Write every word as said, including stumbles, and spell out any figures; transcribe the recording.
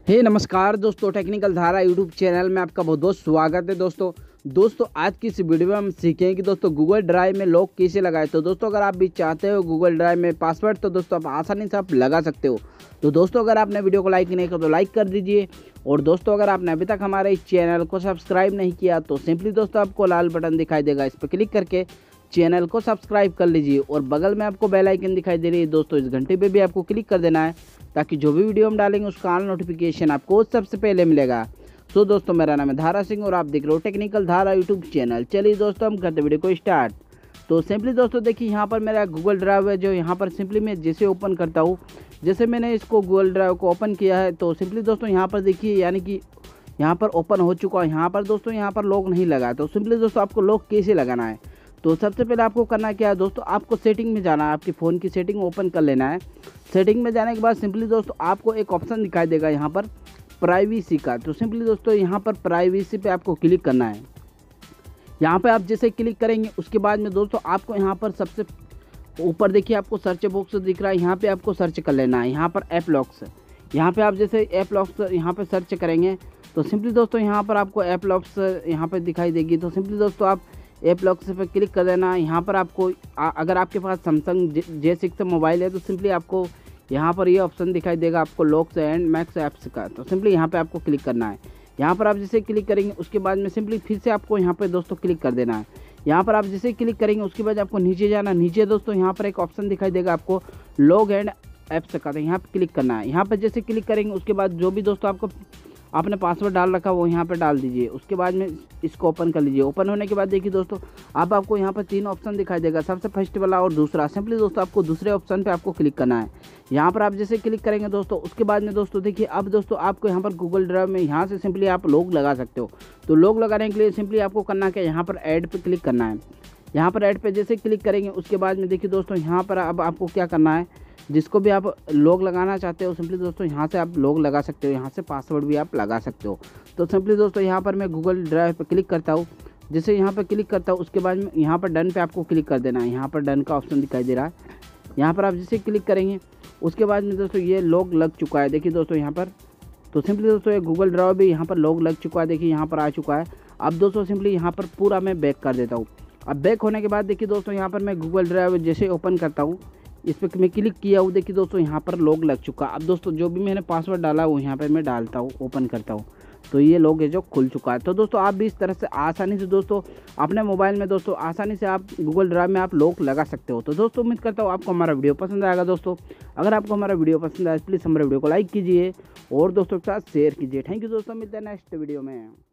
हे नमस्कार दोस्तों, टेक्निकल धारा यूट्यूब चैनल में आपका बहुत बहुत स्वागत है। दोस्तों दोस्तों आज की इस वीडियो में हम सीखेंगे कि दोस्तों गूगल ड्राइव में लॉक कैसे लगाए। तो दोस्तों अगर आप भी चाहते हो गूगल ड्राइव में पासवर्ड, तो दोस्तों आप आसानी से आप लगा सकते हो। तो दोस्तों अगर आपने वीडियो को लाइक नहीं किया तो लाइक कर दीजिए, और दोस्तों अगर आपने अभी तक हमारे इस चैनल को सब्सक्राइब नहीं किया तो सिंपली दोस्तों आपको लाल बटन दिखाई देगा, इस पर क्लिक करके चैनल को सब्सक्राइब कर लीजिए, और बगल में आपको बेल आइकन दिखाई दे रही है दोस्तों, इस घंटे पे भी आपको क्लिक कर देना है ताकि जो भी वीडियो हम डालेंगे उसका ऑल नोटिफिकेशन आपको सबसे पहले मिलेगा। तो दोस्तों मेरा नाम है धारा सिंह और आप देख रहे हो टेक्निकल धारा यूट्यूब चैनल। चलिए दोस्तों हम करते वीडियो को स्टार्ट। तो सिंपली दोस्तों देखिए यहाँ पर मेरा गूगल ड्राइव है, जो यहाँ पर सिंपली मैं जैसे ओपन करता हूँ, जैसे मैंने इसको गूगल ड्राइव को ओपन किया है तो सिंपली दोस्तों यहाँ पर देखिए, यानी कि यहाँ पर ओपन हो चुका है। यहाँ पर दोस्तों यहाँ पर लॉक नहीं लगा। तो सिंपली दोस्तों आपको लॉक कैसे लगाना है, तो सबसे पहले आपको करना क्या है दोस्तों, आपको सेटिंग में जाना है, आपके फ़ोन की सेटिंग ओपन कर लेना है। सेटिंग में जाने के बाद सिंपली दोस्तों आपको एक ऑप्शन दिखाई देगा यहाँ पर प्राइवेसी का। तो सिंपली दोस्तों यहाँ पर प्राइवेसी पे आपको क्लिक करना है। यहाँ पे आप जैसे क्लिक करेंगे उसके बाद में दोस्तों आपको यहाँ पर सबसे ऊपर देखिए आपको सर्च बॉक्स दिख रहा है, यहाँ पे आपको सर्च कर लेना है, यहाँ पर ऐप लॉक्स। यहाँ पे आप जैसे ऐप लॉक्स यहाँ पे सर्च करेंगे तो सिंपली दोस्तों यहाँ पर आपको ऐप लॉक्स यहाँ पर दिखाई देगी। तो सिंपली दोस्तों आप ऐप लॉक्स पे क्लिक कर देना। यहाँ पर आपको आ, अगर आपके पास सैमसंग जे सिक्स मोबाइल है तो सिंपली आपको यहाँ पर ये ऑप्शन दिखाई देगा आपको लॉक्स एंड मैक्स ऐप्स का। तो सिंपली यहाँ पे आपको क्लिक करना है। यहाँ पर आप जैसे क्लिक करेंगे उसके बाद में सिंपली फिर से आपको यहाँ पे दोस्तों क्लिक कर देना है। यहाँ पर आप जैसे क्लिक करेंगे उसके बाद आपको नीचे जाना। नीचे दोस्तों यहाँ पर एक ऑप्शन दिखाई देगा आपको लॉग एंड ऐप्स का, तो यहाँ पर क्लिक करना है। यहाँ पर जैसे क्लिक करेंगे उसके बाद जो भी दोस्तों आपको आपने पासवर्ड डाल रखा वो यहाँ पे डाल दीजिए। उसके बाद में इसको ओपन कर लीजिए। ओपन होने के बाद देखिए दोस्तों अब आपको यहाँ पर तीन ऑप्शन दिखाई देगा, सबसे फर्स्ट वाला और दूसरा। सिंपली दोस्तों आपको दूसरे ऑप्शन पे आपको क्लिक करना है। यहाँ पर आप जैसे क्लिक करेंगे दोस्तों उसके बाद में दोस्तों देखिए अब दोस्तों आपको यहाँ पर गूगल ड्राइव में यहाँ से सिंपली आप लॉक लगा सकते हो। तो लॉक लगाने के लिए सिंपली आपको करना क्या, यहाँ पर ऐड पर क्लिक करना है। यहाँ पर ऐड पर जैसे क्लिक करेंगे उसके बाद में देखिए दोस्तों यहाँ पर अब आपको क्या करना है, जिसको भी आप लॉग लगाना चाहते हो सिंपली दोस्तों यहाँ से आप लॉग लगा सकते हो, यहाँ से पासवर्ड भी आप लगा सकते हो। तो सिंपली दोस्तों यहाँ पर मैं गूगल ड्राइव पर क्लिक करता हूँ। जैसे यहाँ पर क्लिक करता हूँ उसके बाद में यहाँ पर डन पे आपको क्लिक कर देना है। यहाँ पर डन का ऑप्शन दिखाई दे रहा है, यहाँ पर आप जैसे क्लिक करेंगे उसके बाद में दोस्तों ये लॉग लग चुका है। देखिए दोस्तों यहाँ पर तो सिंपली दोस्तों ये गूगल ड्राइव भी यहाँ पर लॉग लग चुका है, देखिए यहाँ पर आ चुका है। अब दोस्तों सिंपली यहाँ पर पूरा मैं बैक कर देता हूँ। अब बैक होने के बाद देखिए दोस्तों यहाँ पर मैं गूगल ड्राइव जैसे ओपन करता हूँ, इस पर मैं क्लिक किया हूँ, देखिए दोस्तों यहाँ पर लॉक लग चुका। अब दोस्तों जो भी मैंने पासवर्ड डाला वो यहाँ पर मैं डालता हूँ, ओपन करता हूँ, तो ये लॉक है जो खुल चुका है। तो दोस्तों आप भी इस तरह से आसानी से दोस्तों अपने मोबाइल में दोस्तों आसानी से आप गूगल ड्राइव में आप लॉक लगा सकते हो। तो दोस्तों उम्मीद करता हूँ आपको हमारा वीडियो पसंद आएगा। दोस्तों अगर आपको हमारा वीडियो पसंद आए प्लीज़ हमारे वीडियो को लाइक कीजिए और दोस्तों के साथ शेयर कीजिए। थैंक यू दोस्तों, मिलते हैं नेक्स्ट वीडियो में।